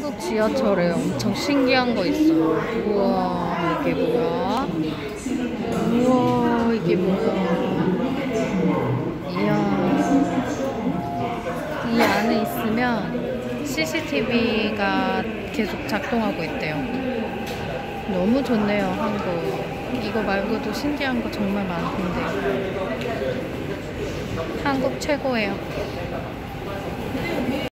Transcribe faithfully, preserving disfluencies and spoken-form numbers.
한국 지하철에 엄청 신기한 거 있어요. 우와, 이게 뭐야? 우와, 이게 뭐야? 이야. 이 안에 있으면 씨씨티비가 계속 작동하고 있대요. 너무 좋네요, 한국. 이거 말고도 신기한 거 정말 많은데. 한국 최고예요.